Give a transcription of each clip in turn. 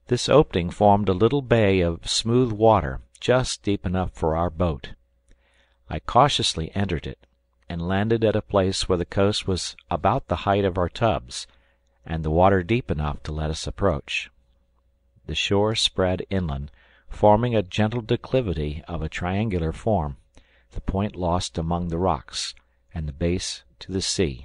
This opening formed a little bay of smooth water just deep enough for our boat. I cautiously entered it, and landed at a place where the coast was about the height of our tubs, and the water deep enough to let us approach. The shore spread inland, forming a gentle declivity of a triangular form, the point lost among the rocks, and the base to the sea.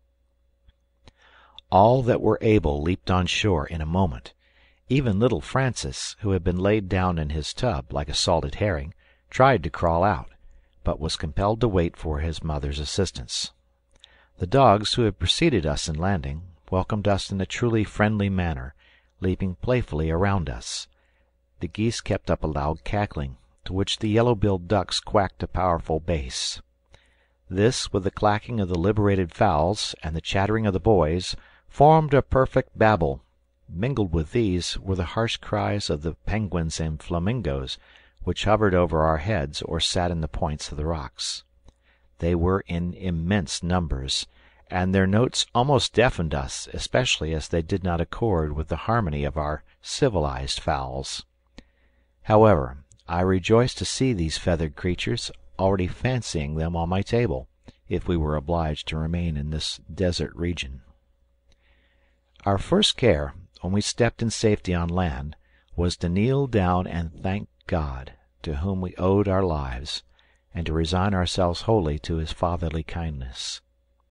All that were able leaped on shore in a moment. Even little Francis, who had been laid down in his tub like a salted herring, tried to crawl out, but was compelled to wait for his mother's assistance. The dogs, who had preceded us in landing, welcomed us in a truly friendly manner, leaping playfully around us. The geese kept up a loud cackling, to which the yellow-billed ducks quacked a powerful bass. This, with the clacking of the liberated fowls and the chattering of the boys, formed a perfect babel. Mingled with these were the harsh cries of the penguins and flamingoes, which hovered over our heads or sat in the points of the rocks. They were in immense numbers, and their notes almost deafened us, especially as they did not accord with the harmony of our civilized fowls. However, I rejoiced to see these feathered creatures, already fancying them on my table, if we were obliged to remain in this desert region. Our first care, when we stepped in safety on land, was to kneel down and thank God, to whom we owed our lives, and to resign ourselves wholly to his fatherly kindness.